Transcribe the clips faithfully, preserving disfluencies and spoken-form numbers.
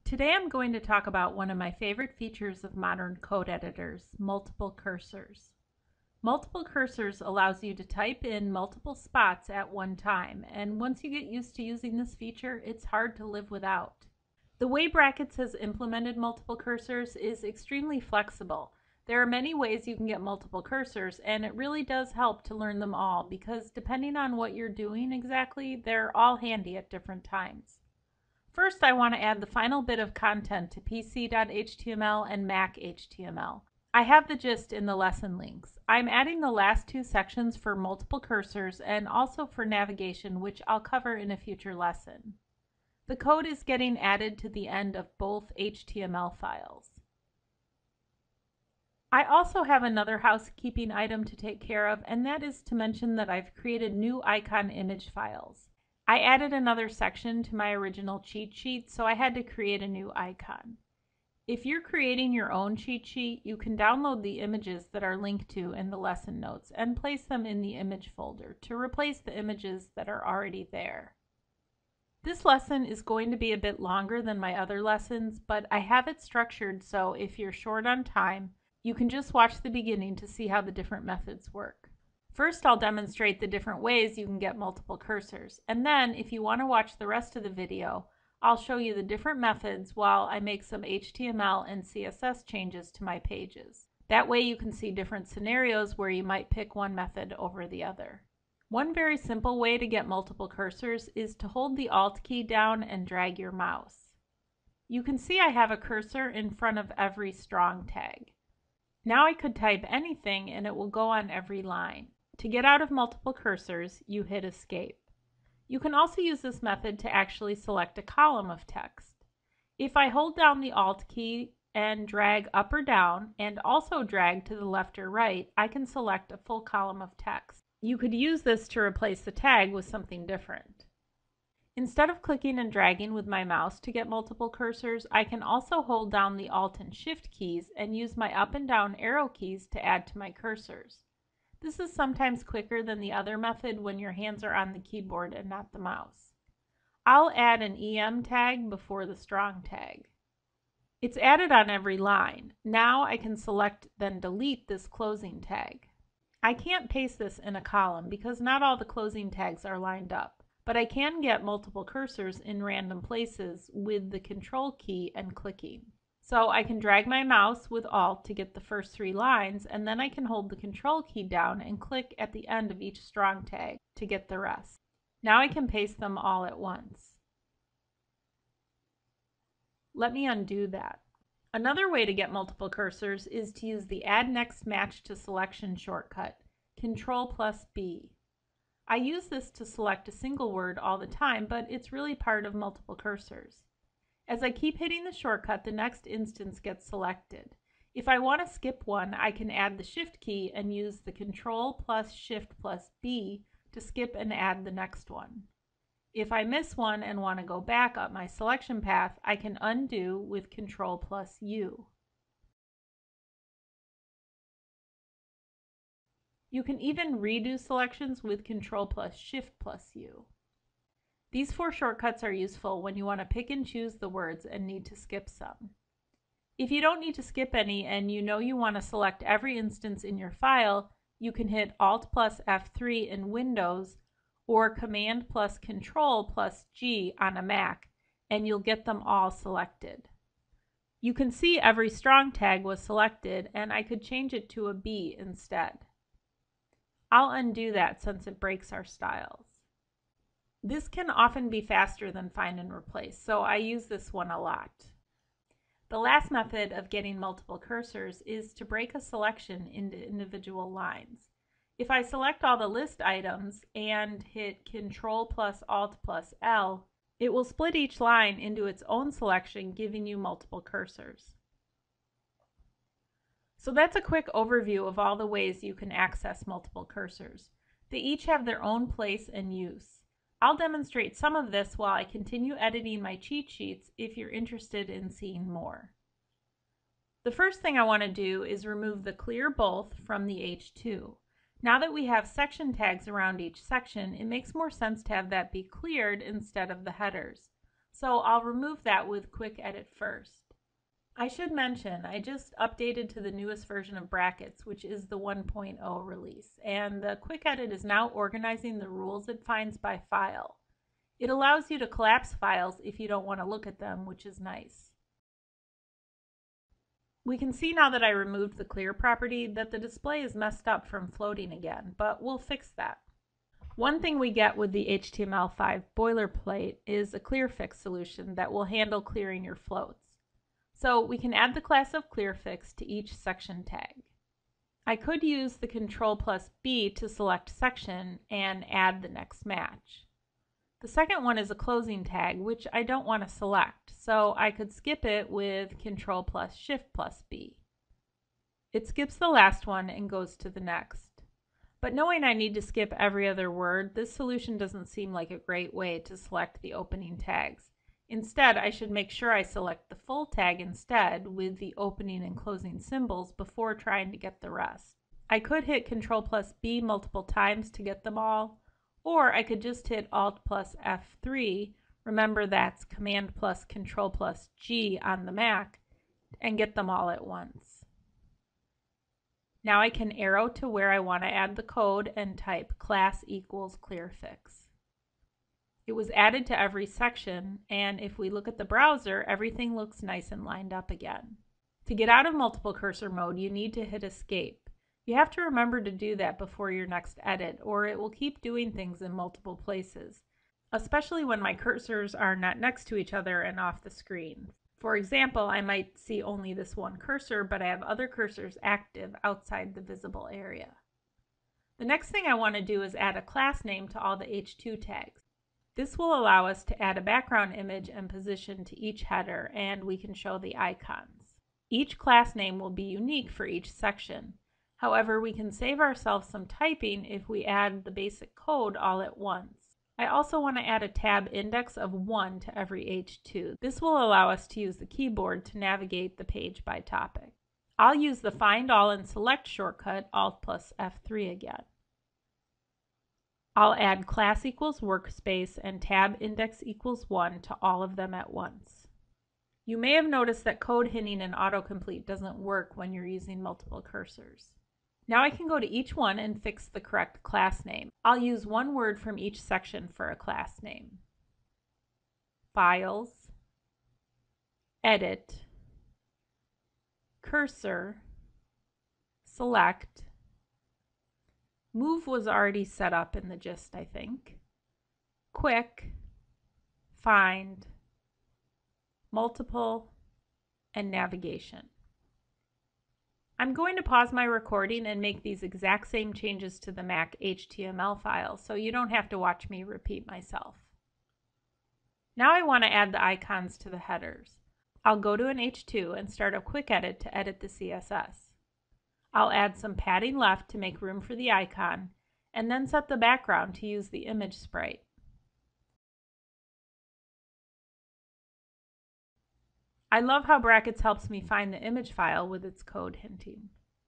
Today I'm going to talk about one of my favorite features of modern code editors, multiple cursors. Multiple cursors allows you to type in multiple spots at one time, and once you get used to using this feature, it's hard to live without. The way Brackets has implemented multiple cursors is extremely flexible. There are many ways you can get multiple cursors, and it really does help to learn them all because depending on what you're doing exactly, they're all handy at different times. First, I want to add the final bit of content to P C dot H T M L and Mac H T M L. I have the gist in the lesson links. I'm adding the last two sections for multiple cursors and also for navigation, which I'll cover in a future lesson. The code is getting added to the end of both H T M L files. I also have another housekeeping item to take care of, and that is to mention that I've created new icon image files. I added another section to my original cheat sheet, so I had to create a new icon. If you're creating your own cheat sheet, you can download the images that are linked to in the lesson notes and place them in the image folder to replace the images that are already there. This lesson is going to be a bit longer than my other lessons, but I have it structured so if you're short on time, you can just watch the beginning to see how the different methods work. First, I'll demonstrate the different ways you can get multiple cursors, and then if you want to watch the rest of the video, I'll show you the different methods while I make some H T M L and C S S changes to my pages. That way you can see different scenarios where you might pick one method over the other. One very simple way to get multiple cursors is to hold the Alt key down and drag your mouse. You can see I have a cursor in front of every strong tag. Now I could type anything and it will go on every line. To get out of multiple cursors, you hit Escape. You can also use this method to actually select a column of text. If I hold down the Alt key and drag up or down, and also drag to the left or right, I can select a full column of text. You could use this to replace the tag with something different. Instead of clicking and dragging with my mouse to get multiple cursors, I can also hold down the Alt and Shift keys and use my up and down arrow keys to add to my cursors. This is sometimes quicker than the other method when your hands are on the keyboard and not the mouse. I'll add an E M tag before the strong tag. It's added on every line. Now I can select then delete this closing tag. I can't paste this in a column because not all the closing tags are lined up, but I can get multiple cursors in random places with the Control key and clicking. So I can drag my mouse with Alt to get the first three lines, and then I can hold the Control key down and click at the end of each strong tag to get the rest. Now I can paste them all at once. Let me undo that. Another way to get multiple cursors is to use the Add Next Match to Selection shortcut, Control plus B. I use this to select a single word all the time, but it's really part of multiple cursors. As I keep hitting the shortcut, the next instance gets selected. If I want to skip one, I can add the Shift key and use the Control plus Shift plus B to skip and add the next one. If I miss one and want to go back up my selection path, I can undo with Control plus U. You can even redo selections with Control plus Shift plus U. These four shortcuts are useful when you want to pick and choose the words and need to skip some. If you don't need to skip any and you know you want to select every instance in your file, you can hit Alt plus F three in Windows or Command plus Control plus G on a Mac, and you'll get them all selected. You can see every strong tag was selected, and I could change it to a B instead. I'll undo that since it breaks our styles. This can often be faster than find and replace, so I use this one a lot. The last method of getting multiple cursors is to break a selection into individual lines. If I select all the list items and hit Control plus Alt plus L, it will split each line into its own selection, giving you multiple cursors. So that's a quick overview of all the ways you can access multiple cursors. They each have their own place and use. I'll demonstrate some of this while I continue editing my cheat sheets if you're interested in seeing more. The first thing I want to do is remove the Clear Both from the H two. Now that we have section tags around each section, it makes more sense to have that be cleared instead of the headers. So I'll remove that with Quick Edit first. I should mention, I just updated to the newest version of brackets, which is the one point oh release, and the Quick Edit is now organizing the rules it finds by file. It allows you to collapse files if you don't want to look at them, which is nice. We can see now that I removed the clear property that the display is messed up from floating again, but we'll fix that. One thing we get with the H T M L five boilerplate is a clearfix solution that will handle clearing your floats. So we can add the class of clearfix to each section tag. I could use the Control plus B to select section and add the next match. The second one is a closing tag, which I don't want to select, so I could skip it with Control plus Shift plus B. It skips the last one and goes to the next. But knowing I need to skip every other word, this solution doesn't seem like a great way to select the opening tags. Instead, I should make sure I select the full tag instead with the opening and closing symbols before trying to get the rest. I could hit Control plus B multiple times to get them all, or I could just hit Alt plus F three, remember that's Command plus Control plus G on the Mac, and get them all at once. Now I can arrow to where I want to add the code and type class equals clearfix. It was added to every section, and if we look at the browser, everything looks nice and lined up again. To get out of multiple cursor mode, you need to hit escape. You have to remember to do that before your next edit, or it will keep doing things in multiple places, especially when my cursors are not next to each other and off the screen. For example, I might see only this one cursor, but I have other cursors active outside the visible area. The next thing I want to do is add a class name to all the H two tags. This will allow us to add a background image and position to each header, and we can show the icons. Each class name will be unique for each section. However, we can save ourselves some typing if we add the basic code all at once. I also want to add a tab index of one to every H two. This will allow us to use the keyboard to navigate the page by topic. I'll use the Find All and Select shortcut, Alt plus F three again. I'll add class equals workspace and tab index equals one to all of them at once. You may have noticed that code hinting and autocomplete doesn't work when you're using multiple cursors. Now I can go to each one and fix the correct class name. I'll use one word from each section for a class name. Files, Edit, Cursor, Select. Move was already set up in the gist, I think. Quick, Find, Multiple, and Navigation. I'm going to pause my recording and make these exact same changes to the Mac H T M L file so you don't have to watch me repeat myself. Now I want to add the icons to the headers. I'll go to an H two and start a quick edit to edit the C S S. I'll add some padding left to make room for the icon, and then set the background to use the image sprite. I love how brackets helps me find the image file with its code hinting.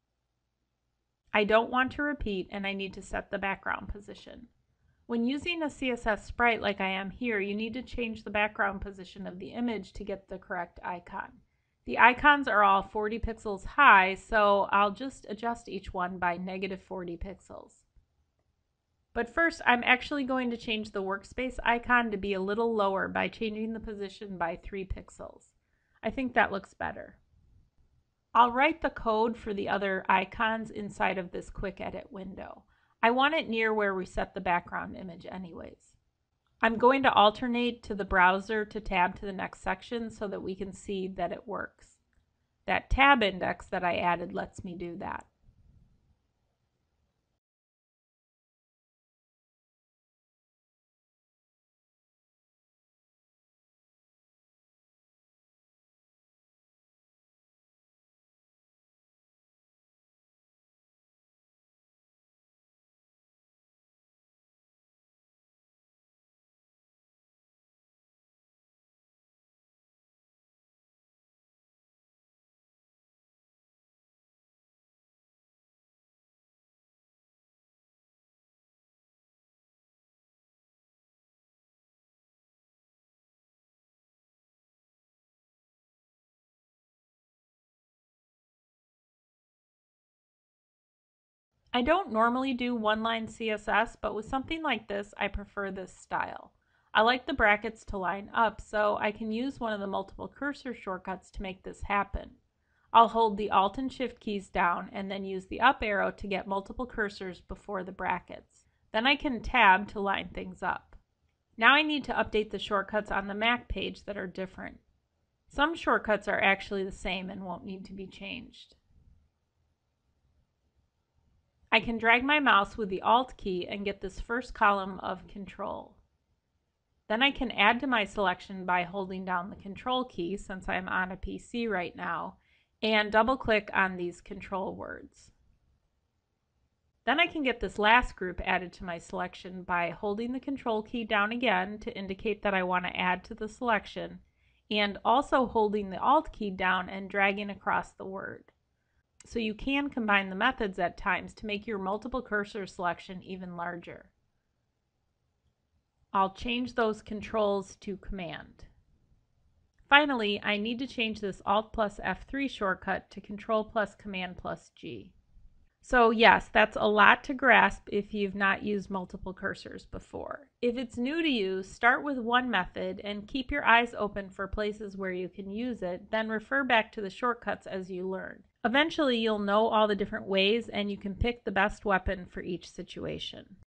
I don't want to repeat, and I need to set the background position. When using a C S S sprite like I am here, you need to change the background position of the image to get the correct icon. The icons are all forty pixels high, so I'll just adjust each one by negative forty pixels. But first, I'm actually going to change the workspace icon to be a little lower by changing the position by three pixels. I think that looks better. I'll write the code for the other icons inside of this quick edit window. I want it near where we set the background image anyways. I'm going to alternate to the browser to tab to the next section so that we can see that it works. That tab index that I added lets me do that. I don't normally do one-line C S S, but with something like this, I prefer this style. I like the brackets to line up, so I can use one of the multiple cursor shortcuts to make this happen. I'll hold the Alt and Shift keys down and then use the up arrow to get multiple cursors before the brackets. Then I can tab to line things up. Now I need to update the shortcuts on the Mac page that are different. Some shortcuts are actually the same and won't need to be changed. I can drag my mouse with the Alt key and get this first column of Control. Then I can add to my selection by holding down the Control key, since I'm on a P C right now, and double click on these control words. Then I can get this last group added to my selection by holding the Control key down again to indicate that I want to add to the selection, and also holding the Alt key down and dragging across the word. So you can combine the methods at times to make your multiple cursor selection even larger. I'll change those controls to Command. Finally, I need to change this Alt plus F three shortcut to Control plus Command plus G. So yes, that's a lot to grasp if you've not used multiple cursors before. If it's new to you, start with one method and keep your eyes open for places where you can use it, then refer back to the shortcuts as you learn. Eventually, you'll know all the different ways and you can pick the best weapon for each situation.